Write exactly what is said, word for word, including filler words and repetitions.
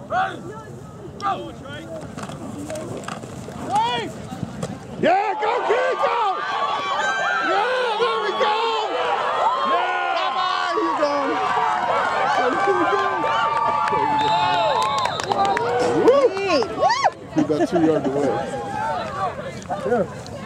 Yeah, go kid, go! Yeah, there we go! Yeah! Come on, you go! Woo! He about two yards away. Yeah.